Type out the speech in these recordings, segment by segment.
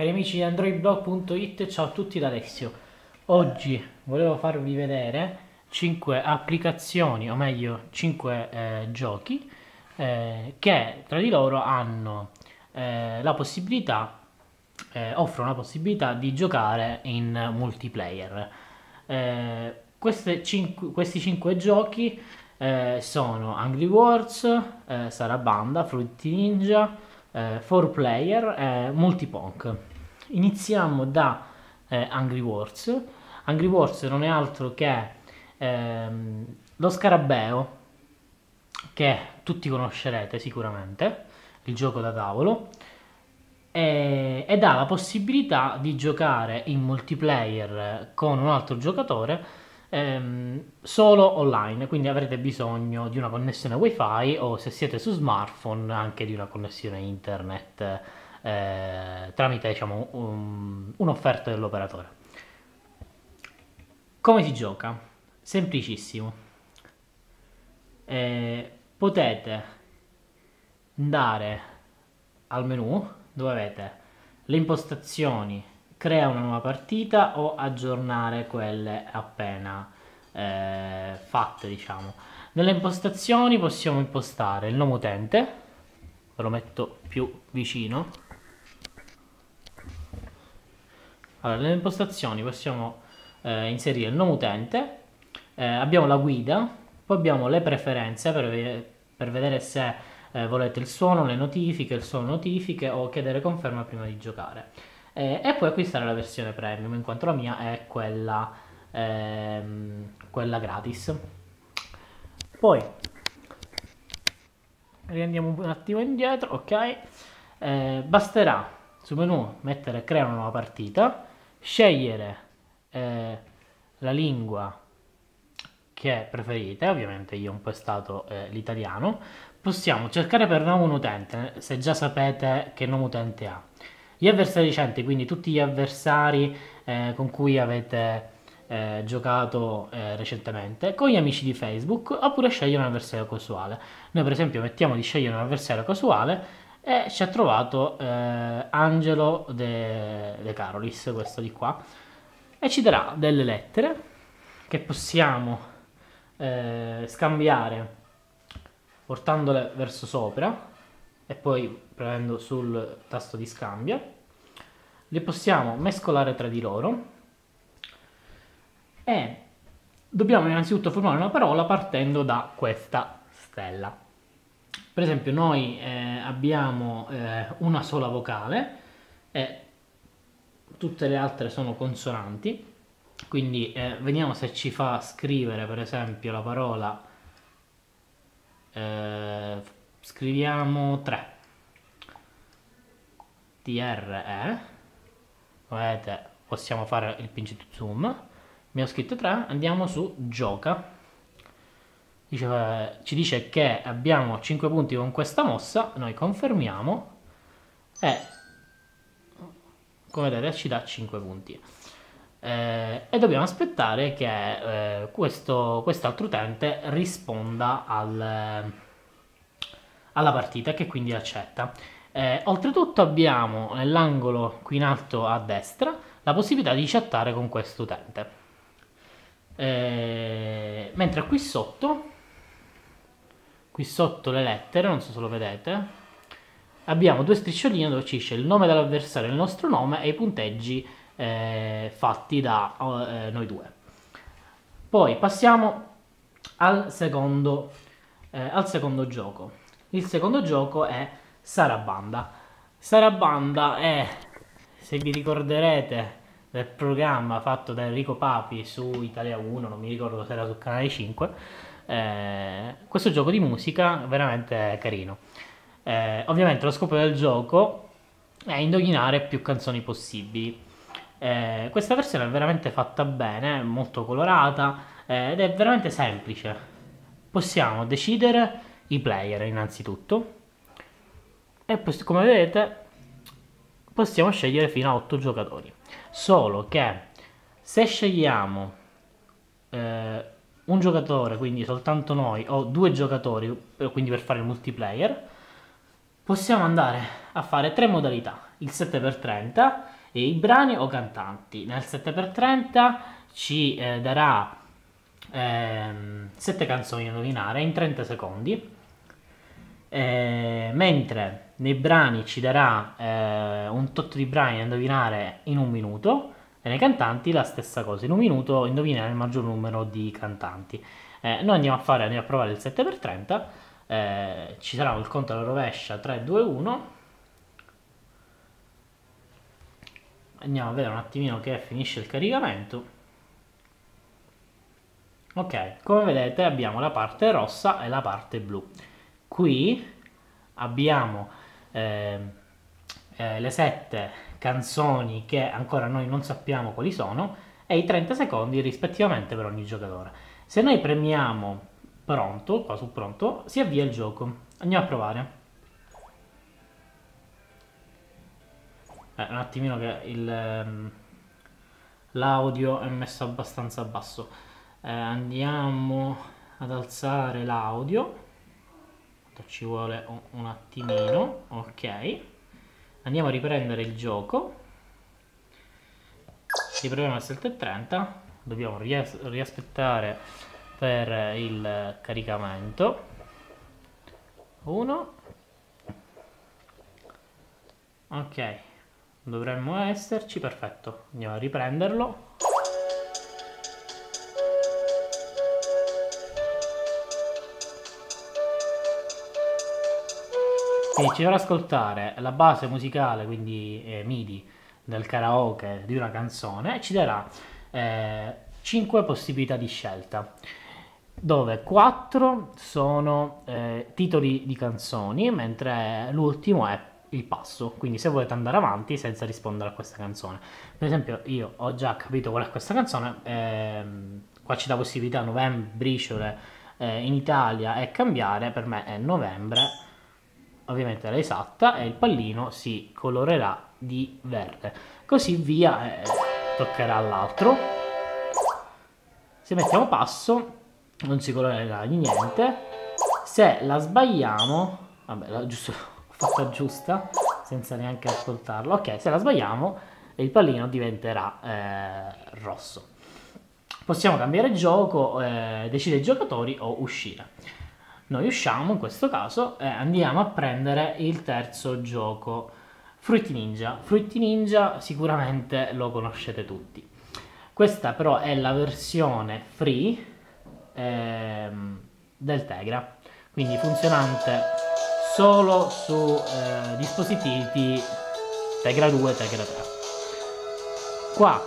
cari amici di androidblog.it, ciao a tutti da Alessio. Oggi volevo farvi vedere 5 applicazioni, o meglio 5 giochi che tra di loro hanno la possibilità, offrono la possibilità di giocare in multiplayer. Questi 5 giochi sono Angry Wars, Sarabanda, Fruity Ninja, 4 player e Multiponk. Iniziamo da Angry Wars. Angry Wars non è altro che lo scarabeo che tutti conoscerete sicuramente, il gioco da tavolo, ed ha la possibilità di giocare in multiplayer con un altro giocatore solo online, quindi avrete bisogno di una connessione wifi o, se siete su smartphone, anche di una connessione internet tramite, diciamo, un'offerta dell'operatore. Come si gioca? Semplicissimo. Potete andare al menu dove avete le impostazioni, crea una nuova partita o aggiornare quelle appena fatte, diciamo. Nelle impostazioni possiamo impostare il nome utente, ve lo metto più vicino. Allora, nelle impostazioni possiamo inserire il nome utente, abbiamo la guida, poi abbiamo le preferenze per vedere se volete il suono, le notifiche, il suono notifiche o chiedere conferma prima di giocare. E poi acquistare la versione premium, in quanto la mia è quella gratis. Poi riandiamo un attimo indietro, ok. Basterà sul menu mettere crea una nuova partita, scegliere la lingua che preferite, ovviamente io ho impostato l'italiano. Possiamo cercare per nome un utente, se già sapete che nome utente ha. Gli avversari recenti, quindi tutti gli avversari con cui avete giocato recentemente, con gli amici di Facebook, oppure scegliere un avversario casuale. Noi per esempio mettiamo di scegliere un avversario casuale e ci ha trovato Angelo De Carolis, questo di qua, e ci darà delle lettere che possiamo scambiare portandole verso sopra e poi premendo sul tasto di scambio. Le possiamo mescolare tra di loro e dobbiamo innanzitutto formare una parola partendo da questa stella. Per esempio noi abbiamo una sola vocale e tutte le altre sono consonanti, quindi vediamo se ci fa scrivere per esempio la parola, scriviamo 3, TRE, vedete possiamo fare il pinch to zoom, abbiamo scritto 3, andiamo su gioca, ci dice che abbiamo 5 punti con questa mossa, noi confermiamo e come vedete ci dà 5 punti. E dobbiamo aspettare che quest'altro utente risponda alla partita, che quindi accetta. Oltretutto abbiamo nell'angolo qui in alto a destra la possibilità di chattare con questo utente, mentre qui sotto le lettere, non so se lo vedete, abbiamo due striscioline dove ci dice il nome dell'avversario, il nostro nome e i punteggi fatti da noi due. Poi passiamo al secondo gioco. Il secondo gioco è Sarabanda. Sarabanda è, se vi ricorderete, del programma fatto da Enrico Papi su Italia 1, non mi ricordo se era su Canale 5, questo gioco di musica veramente carino. Ovviamente lo scopo del gioco è indovinare più canzoni possibili. Questa versione è veramente fatta bene, è molto colorata ed è veramente semplice. Possiamo decidere i player innanzitutto e come vedete possiamo scegliere fino a 8 giocatori, solo che se scegliamo un giocatore, quindi soltanto noi, o 2 giocatori, quindi per fare il multiplayer, possiamo andare a fare 3 modalità: il 7x30, i brani o cantanti. Nel 7x30 ci darà 7 canzoni da indovinare in 30 secondi, mentre nei brani ci darà un tot di brani da indovinare in 1 minuto, e nei cantanti la stessa cosa, in 1 minuto indovinare il maggior numero di cantanti. Noi andiamo a provare il 7x30, ci sarà il conto alla rovescia 3, 2, 1. Andiamo a vedere un attimino che finisce il caricamento. Ok, come vedete abbiamo la parte rossa e la parte blu. Qui abbiamo le 7 canzoni che ancora noi non sappiamo quali sono e i 30 secondi rispettivamente per ogni giocatore. Se noi premiamo pronto, qua su pronto, si avvia il gioco. Andiamo a provare. Un attimino che l'audio è messo abbastanza basso. Andiamo ad alzare l'audio. Ci vuole un attimino. Ok. Andiamo a riprendere il gioco. Riproviamo il 7:30. Dobbiamo riaspettare per il caricamento. 1. Ok. Dovremmo esserci, perfetto. Andiamo a riprenderlo. Quindi ci farà ascoltare la base musicale, quindi MIDI, del karaoke di una canzone e ci darà 5 possibilità di scelta, dove 4 sono titoli di canzoni, mentre l'ultimo è il passo, quindi se volete andare avanti senza rispondere a questa canzone. Per esempio io ho già capito qual è questa canzone, qua ci dà possibilità novembre, briciole, in Italia e cambiare, per me è novembre, ovviamente l'esatta, e il pallino si colorerà di verde, così via, toccherà all'altro. Se mettiamo passo non si colorerà di niente, se la sbagliamo, vabbè, giusto, fatta giusta senza neanche ascoltarlo, ok, se la sbagliamo il pallino diventerà rosso. Possiamo cambiare gioco, decidere i giocatori o uscire. Noi usciamo in questo caso e andiamo a prendere il terzo gioco, Fruity Ninja. Fruity Ninja sicuramente lo conoscete tutti. Questa però è la versione free del Tegra, quindi funzionante solo su dispositivi Tegra 2 e Tegra 3. Qua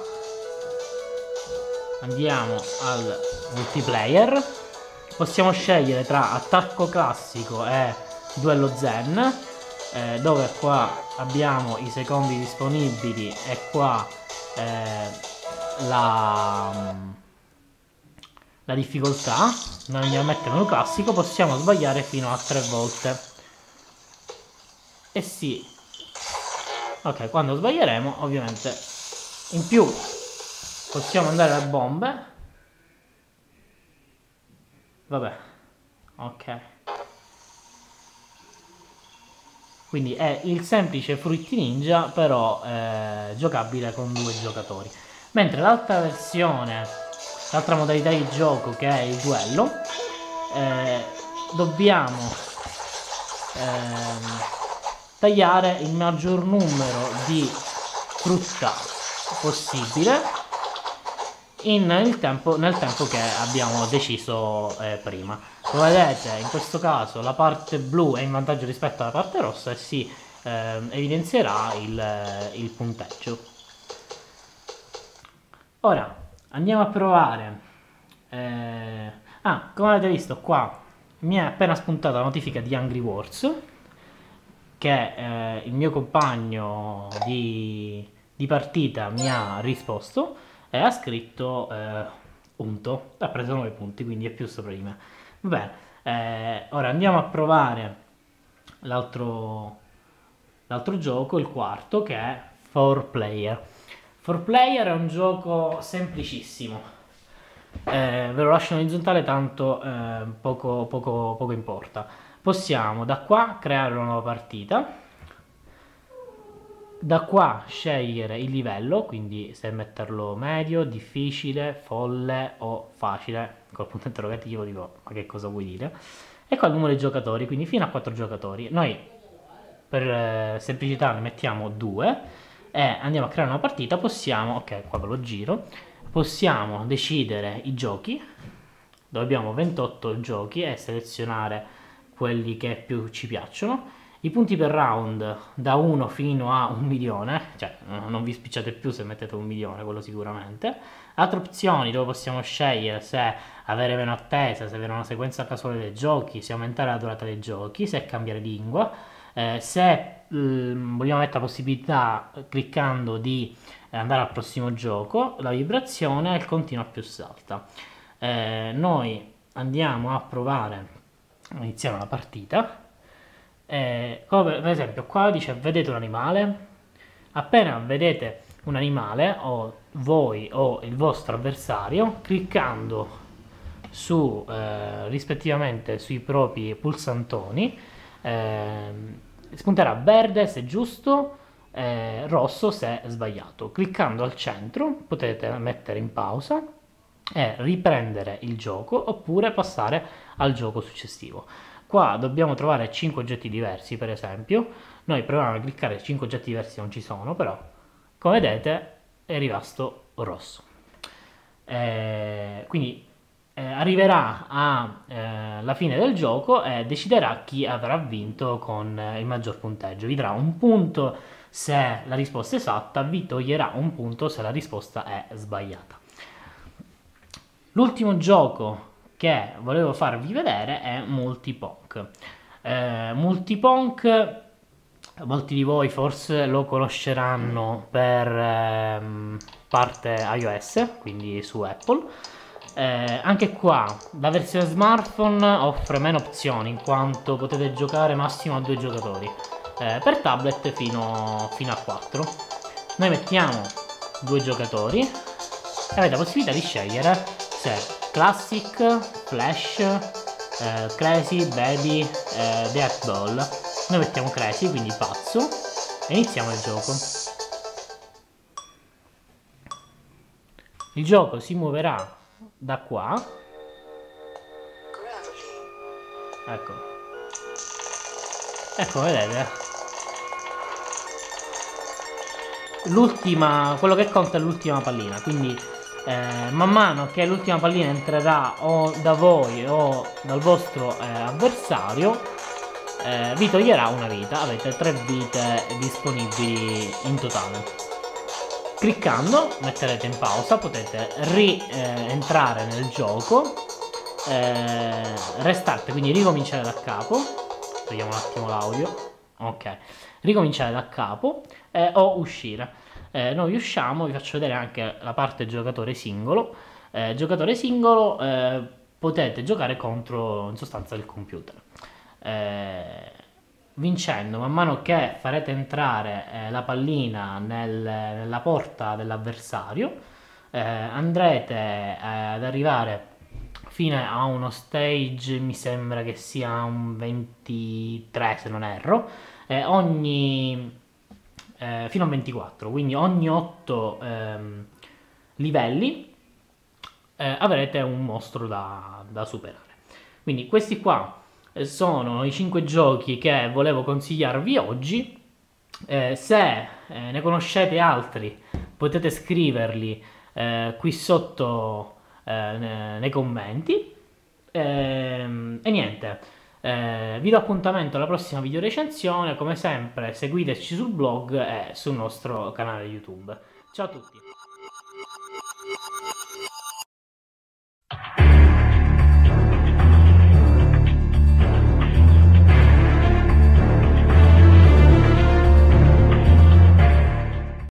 andiamo al multiplayer. Possiamo scegliere tra attacco classico e duello zen, dove qua abbiamo i secondi disponibili e qua la difficoltà. Noi andiamo a mettere un classico, possiamo sbagliare fino a 3 volte. E sì, ok, quando sbaglieremo ovviamente in più possiamo andare a bombe. Vabbè, ok. Quindi è il semplice Fruity Ninja, però giocabile con 2 giocatori. Mentre l'altra versione, l'altra modalità di gioco, che è il duello, dobbiamo tagliare il maggior numero di frutta possibile nel tempo che abbiamo deciso prima. Come vedete, in questo caso la parte blu è in vantaggio rispetto alla parte rossa e si evidenzierà il punteggio. Ora andiamo a provare. Come avete visto qua mi è appena spuntata la notifica di Angry Wars, che il mio compagno di partita mi ha risposto e ha scritto punto, ha preso 9 punti, quindi è più sopra di me. Va bene, ora andiamo a provare l'altro gioco, il quarto, che è 4Player. 4Player è un gioco semplicissimo, ve lo lascio in orizzontale, tanto poco importa. Possiamo da qua creare una nuova partita, Da qua scegliere il livello, quindi se metterlo medio, difficile, folle o facile, col punto interrogativo dico ma che cosa vuoi dire? E qua il numero di giocatori, quindi fino a 4 giocatori. Noi per semplicità ne mettiamo 2 e andiamo a creare una partita, possiamo, ok qua ve lo giro, possiamo decidere i giochi, dove abbiamo 28 giochi e selezionare quelli che più ci piacciono. I punti per round da 1 fino a 1 milione, cioè non vi spicciate più se mettete 1 milione, quello sicuramente. Altre opzioni dove possiamo scegliere se avere meno attesa, se avere una sequenza casuale dei giochi, se aumentare la durata dei giochi, se cambiare lingua, se vogliamo mettere la possibilità cliccando di andare al prossimo gioco, la vibrazione e il continuo a più salta. Noi andiamo a provare a iniziare una partita. Come per esempio qua dice vedete un animale, appena vedete un animale o voi o il vostro avversario, cliccando su rispettivamente sui propri pulsantoni, spunterà verde se giusto, rosso se sbagliato. Cliccando al centro potete mettere in pausa e riprendere il gioco oppure passare al gioco successivo. Qua dobbiamo trovare 5 oggetti diversi, per esempio. Noi proviamo a cliccare 5 oggetti diversi, non ci sono, però come vedete è rimasto rosso. Quindi arriverà alla fine del gioco e deciderà chi avrà vinto con il maggior punteggio. Vi darà un punto se la risposta è esatta, vi toglierà un punto se la risposta è sbagliata. L'ultimo gioco che volevo farvi vedere è Multiponk. Multiponk, molti di voi forse lo conosceranno per parte iOS, quindi su Apple. Anche qua la versione smartphone offre meno opzioni in quanto potete giocare massimo a 2 giocatori, per tablet fino a 4. Noi mettiamo 2 giocatori e avete la possibilità di scegliere se Classic, Flash, Crazy, Baby, Death Ball. Noi mettiamo Crazy, quindi pazzo, e iniziamo il gioco. Il gioco si muoverà da qua. Ecco, vedete, quello che conta è l'ultima pallina, quindi man mano che l'ultima pallina entrerà o da voi o dal vostro avversario, vi toglierà una vita. Avete 3 vite disponibili in totale. Cliccando metterete in pausa, potete rientrare nel gioco, restart, quindi ricominciare da capo. Togliamo un attimo l'audio, ok, ricominciare da capo, o uscire. Noi usciamo, vi faccio vedere anche la parte giocatore singolo. Giocatore singolo, potete giocare contro in sostanza il computer, vincendo man mano che farete entrare la pallina nella porta dell'avversario. Andrete ad arrivare fino a uno stage, mi sembra che sia un 23 se non erro, fino a 24, quindi ogni 8 livelli avrete un mostro da superare. Quindi questi qua sono i 5 giochi che volevo consigliarvi oggi. Se ne conoscete altri potete scriverli qui sotto nei commenti. E niente, vi do appuntamento alla prossima video recensione. Come sempre seguiteci sul blog e sul nostro canale YouTube. Ciao a tutti.